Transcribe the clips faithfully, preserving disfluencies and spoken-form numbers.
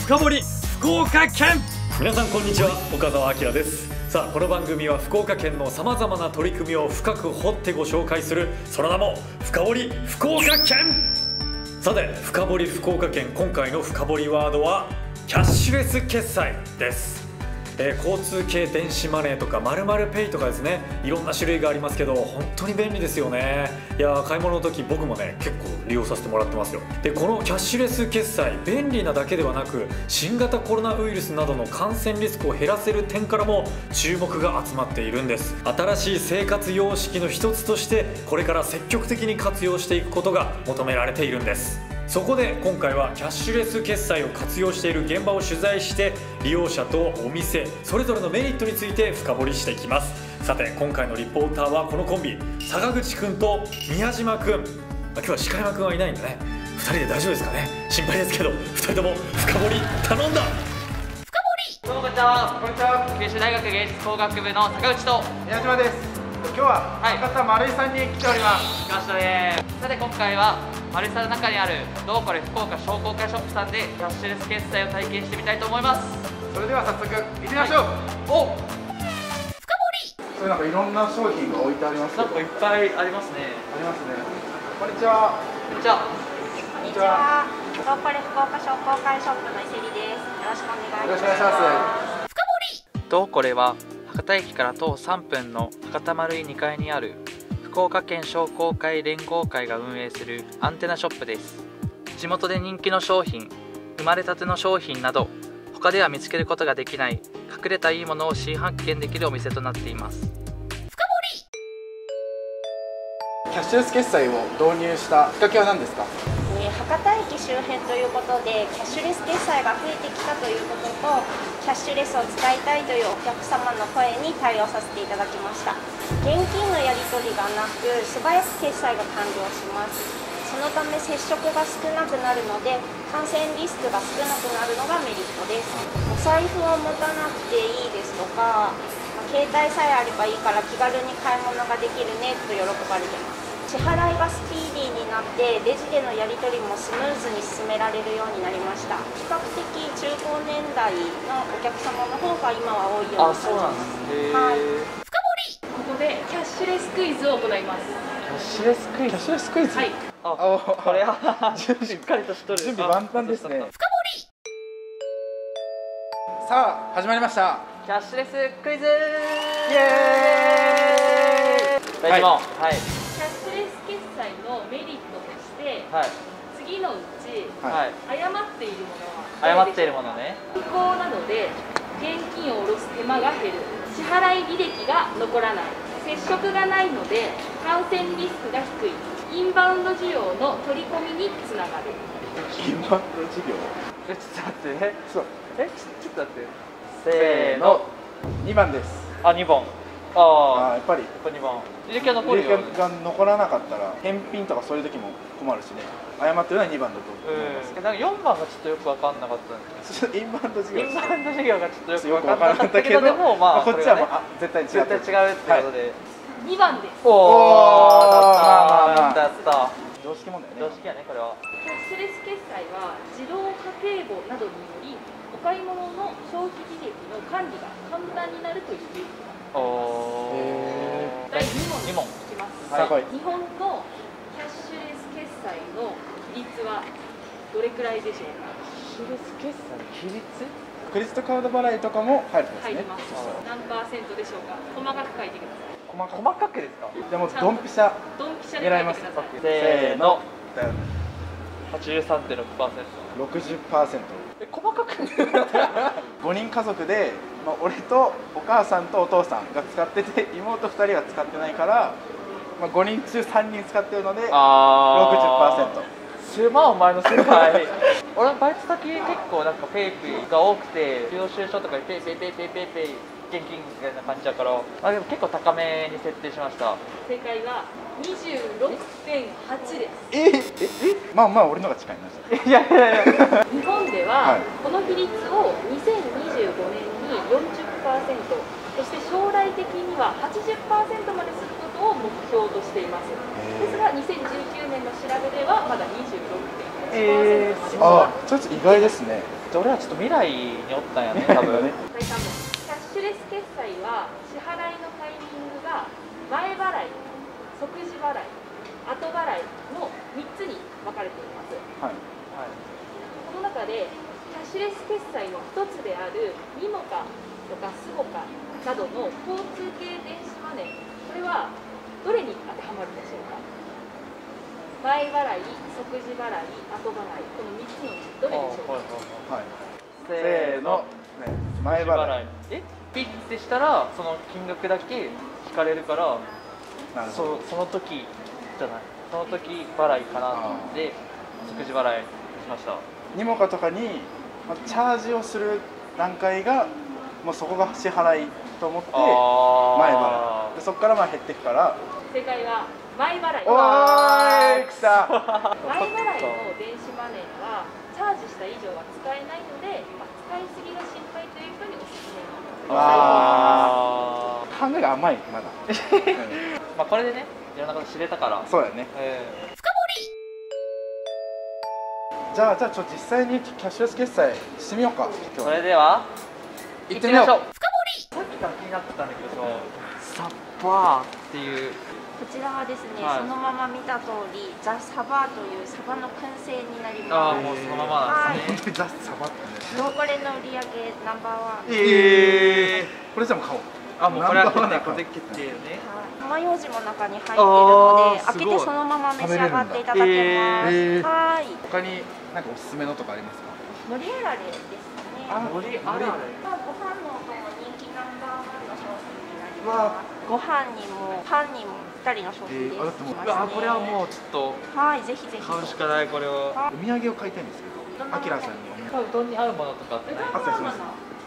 深掘り福岡県。皆さんこんにちは、岡澤明です。さあ、この番組は福岡県のさまざまな取り組みを深く掘ってご紹介する、その名も深掘り福岡県。さて、深掘り福岡県、今回の深掘りワードはキャッシュレス決済です。えー、交通系電子マネーとか〇〇ペイとかですね、いろんな種類がありますけど本当に便利ですよね。いやー、買い物の時僕もね結構利用させてもらってますよ。で、このキャッシュレス決済、便利なだけではなく新型コロナウイルスなどの感染リスクを減らせる点からも注目が集まっているんです。新しい生活様式の一つとしてこれから積極的に活用していくことが求められているんです。そこで今回はキャッシュレス決済を活用している現場を取材して、利用者とお店それぞれのメリットについて深掘りしていきます。さて、今回のリポーターはこのコンビ、坂口くんと宮島くん。今日は鹿山くんはいないんでね、ふたりで大丈夫ですかね、心配ですけどふたりとも深掘り頼んだ。 深掘り。どうもこんにちは。こんにちは。九州大学芸術工学部の坂口と宮島です。今日は博多丸井さんに来ております。 来ましたね。さて、今回は丸井さんの中にあるどうこれ福岡商工会ショップさんでキャッシュレス決済を体験してみたいと思います。 それでは早速行ってみましょう。はい、 お深掘り。 それなんかいろんな商品が置いてありますけど。 なんかいっぱいありますね。 ありますね。こんにちは。 こんにちは。 こんにちは。どうこれ福岡商工会ショップの伊勢里です。よろしくお願いします。 よろしくお願いします。 深掘り。どうこれは博多駅から徒歩さんぷんの博多丸井にかいにある福岡県商工会連合会が運営するアンテナショップです。地元で人気の商品、生まれたての商品など他では見つけることができない隠れたいいものを新発見できるお店となっています。深掘り。キャッシュレス決済を導入したきっかけは何ですか？ えー、博多駅周辺ということでキャッシュレス決済が増えてきたということと、キャッシュレスを使いたいというお客様の声に対応させていただきました。現金のやり取りがなく素早く決済が完了します。そのため接触が少なくなるので感染リスクが少なくなるのがメリットです。お財布を持たなくていいですとか、携帯さえあればいいから気軽に買い物ができるねと喜ばれてます。支払いがスピーディーになってレジでのやり取りもスムーズに進められるようになりました。比較的中高年代のお客様の方が今は多いように感じます。はい。 深掘り。 ここでキャッシュレスクイズを行います。 キャッシュレスクイズ。 キャッシュレスクイズ。 はい。 あ、これはしっかりとしとる。 準備万端ですね。 深掘り。 さあ、始まりました。 キャッシュレスクイズ。 イエーイ。 第一問。はい。 キャッシュレス決済のメリットとして、 はい。 次のうち、 はい。 誤っているものは誤っているものね。 不法なので現金を下ろす手間が減る。支払い履歴が残らない。接触がないので感染リスクが低い。インバウンド需要の取り込みにつながる。 インバウンド事業。 え、ちょっと待って。 そう。 え、ちょっと待って。せーの。 にばんです。 あ、にばん。あああ、やっぱり。 やっぱにばん。履歴が残るよ。 履歴が残らなかったら返品とかそういう時も困るしね。誤ってるのはにばんだと思います。 うん。なんかよんばんがちょっとよく分かんなかったんですけど。 インバウンド事業。 インバウンド事業がちょっとよよくく分かんなかったけど、でもまあこっちはもう絶対違う。 絶対違うってことで。 にばんです。 おお。やったやった。 常識問題ね。 常識やね、これは。 キャッシュレス決済は自動化計簿などによりお買い物の消費履歴の管理が簡単になるというメリットがあります。だいに問いきます。 はい。 日本のキャッシュレス決済の比率はどれくらいでしょうか？ キャッシュレス決済の比率？ クレジットカード払いとかも入るんですね。 入ります。何パーセントでしょうか？細かく書いてください。 細かく。 細かくですか？ でもドンピシャドンピシャで書いてください。 せーの。はちじゅうさんてんろくパーセント。 ろくじゅっパーセント。 え、細かくごにん家族で、まあ、俺とお母さんとお父さんが使ってて妹ふたりが使ってないから、まあ、ごにん中さんにん使ってるのでろくじゅっパーセント。 狭お前の世界俺バイト先結構なんかペイペイが多くて領収書とかにペイペイペイペイペイペイ現金みたいな感じだから、あ、でも結構高めに設定しました。 正解は にじゅうろくてんはち です。 えええまあまあ俺のが近いな。 いやいやいや日本ではこの比率をにせんにじゅうごねんに よんじゅっパーセント、そして将来的には はちじゅっパーセント まですることを目標としています。ですがにせんじゅうきゅうねんの調べではまだ にじゅうろくてんはちパーセント まで。 あ、ちょっと意外ですね。 じゃあ俺はちょっと未来におったんやね多分。 第三問、キャッシュレス決済は支払いのタイミングが前払い、即時払い、後払いのみっつに分かれています。 はい。 この中でキャッシュレス決済の一つであるニモカとかスゴカなどの交通系電子マネー、これはどれに当てはまるでしょうか。前払い、即時払い、後払い、このみっつのうちどれでしょうか。 はい。せーの。ね、前払い。 え、ピッてしたらその金額だけ引かれるから、 なるほど。 そその時じゃない。その時払いかなと思って即時払いしました。 ニモカとかにまあチャージをする段階がもうそこが支払いと思って前払いで、そこからまあ減っていくから。 正解は前払い。 おーい、来た。 前払いの電子マネーはチャージした以上は使えないので、まあ、使いすぎが心配という人におすすめの。 ああ、考えが甘いまだ。 まあこれでね、いろんなこと知れたから。 そうだよね。 えじゃあじゃあちょっと実際にキャッシュレス決済してみようか。 ー、それでは行ってみよう。 さっきから気になってたんだけどさ、サッバーっていう。 こちらはですね、 はい、 そのまま見た通りザ・サバというサバの燻製になります。 ああ、もうそのままなんですね。 ザ・サバってね。 これの売り上げナンバーワン。 ええー、これじゃも買おう。 あ、もうこれはナンバーワンだこれ決定よね。 爪楊枝も中に入っているので、 あー開けてそのまま召し上がっていただけます。 えー、 はい。 他になんかおすすめのとかありますか？ のりあられですね。 あ、 のりあられ。 ご飯のお供人気ナンバーワンの商品になります。ご飯にもパンにもぴったりの商品です。 えー、あだってもううわ、これはもうちょっとはい、ぜひぜひ。 買うしかないこれは。 お土産を買いたいんですけど、アキラさんにお土産うどんに合うものとかってない？ あったりします？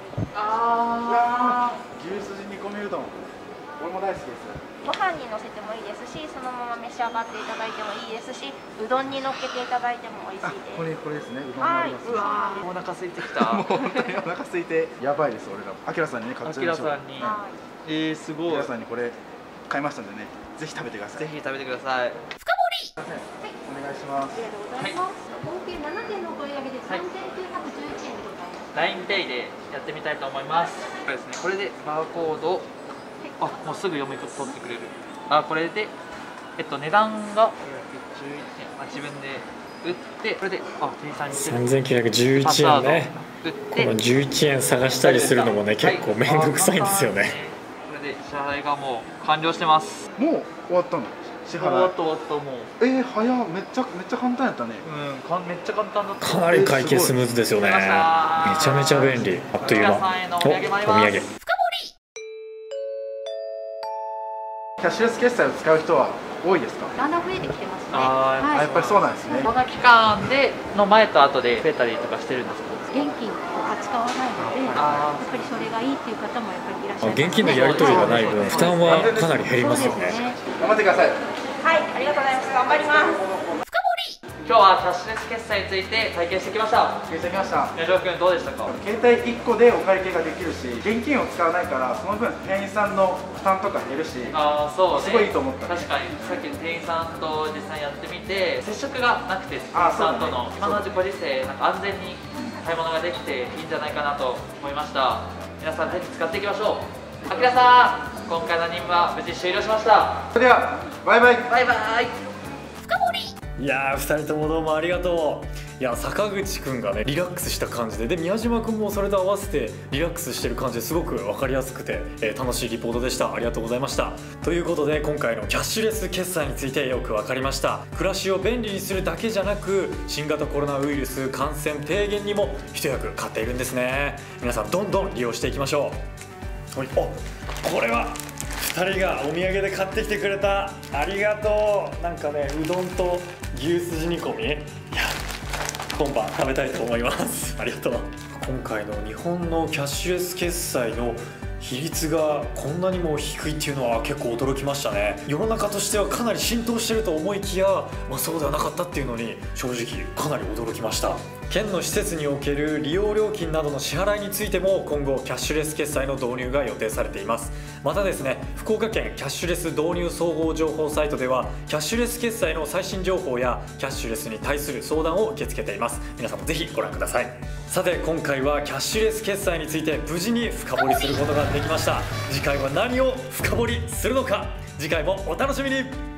あ牛すじ煮込みうどん、俺も大好きです。 ご飯にのせてもいいですし、そのまま召し上がっていただいてもいいですし、うどんにのっけていただいても美味しいです。 これこれですね。うどんもあります。 うわー、お腹空いてきた。 もう本当にお腹空いてやばいです俺ら。アキラさんにね買っちゃいましょう。 アキラさんに。 はえー、すごい。 アキラさんにこれ買いましたんでね、ぜひ食べてください。 ぜひ食べてください。 お願いします。 ありがとうございます。合計ななてんのお買い上げでさんぜんきゅうひゃくじゅういちえんでございます。 ラインペイ でやってみたいと思います。これですね。これでバーコード、あ、もうすぐ読み取ってくれる。あ、これでえっと値段がじゅういちえん、あ、自分で売って、これであ、店員さんにさんぜんきゅうひゃくじゅういちえんね。 売ってこのじゅういちえん探したりするのもね、結構面倒くさいんですよね。 これで支払いがもう完了してます。 もう終わったの？支終わ払い。 った終わったもう。 えー、早っ。めっちゃめっちゃ簡単やったね。 うん、かんめっちゃ簡単だった。 かなり会計スムーズですよね。めちゃめちゃ便利。あっという間。 皆さんへのお土産もありお、おます。 土産。 キャッシュレス決済を使う人は多いですか？ だんだん増えてきてますね。 あー、 あ、やっぱりそうなんですね。 この期間での前と後で増えたりとかしてるんですか？ 現金を扱わないので、やあっぱりそれがいいっていう方もやっぱりいらっしゃいます、ね。 現金のやり取りがない分、負担はかなり減りますよね。 頑張ってください。 はい、ありがとうございます。頑張ります。 今日はキャッシュレス決済について体験してきました。 決済きました。 宮城君どうでしたか？ 携帯いっこでお会計ができるし、現金を使わないからその分店員さんの負担とか減るし、 ああ、そうね。 すごいいいと思ったね。 確かにさっき店員さんと実際やってみて接触がなくて、店員あーさんとそうだねの今のご時世なんか安全に買い物ができていいんじゃないかなと思いました。皆さんぜひ使っていきましょう。あきらさん、今回の任務は無事終了しました。 それではバイバイ。 バイバイ。 いやー、ふたりともどうもありがとう。いや、坂口くんがねリラックスした感じで、で宮島くんもそれと合わせてリラックスしてる感じですごく分かりやすくて、えー楽しいリポートでした。ありがとうございました。ということで今回のキャッシュレス決済についてよく分かりました。暮らしを便利にするだけじゃなく、新型コロナウイルス感染低減にも一役買っているんですね。皆さんどんどん利用していきましょう。はい、お、これはふたりがお土産で買ってきてくれた。ありがとう。なんかね、うどんと牛すじ煮込み、いや今晩食べたいと思います。ありがとう。今回の日本のキャッシュレス決済の比率がこんなにも低いっていうのは結構驚きましたね。世の中としてはかなり浸透してると思いきや、まあ、そうではなかったっていうのに正直かなり驚きました。 県の施設における利用料金などの支払いについても今後キャッシュレス決済の導入が予定されています。またですね、福岡県キャッシュレス導入総合情報サイトではキャッシュレス決済の最新情報やキャッシュレスに対する相談を受け付けています。皆さんもぜひご覧ください。さて今回はキャッシュレス決済について無事に深掘りすることができました。次回は何を深掘りするのか、次回もお楽しみに。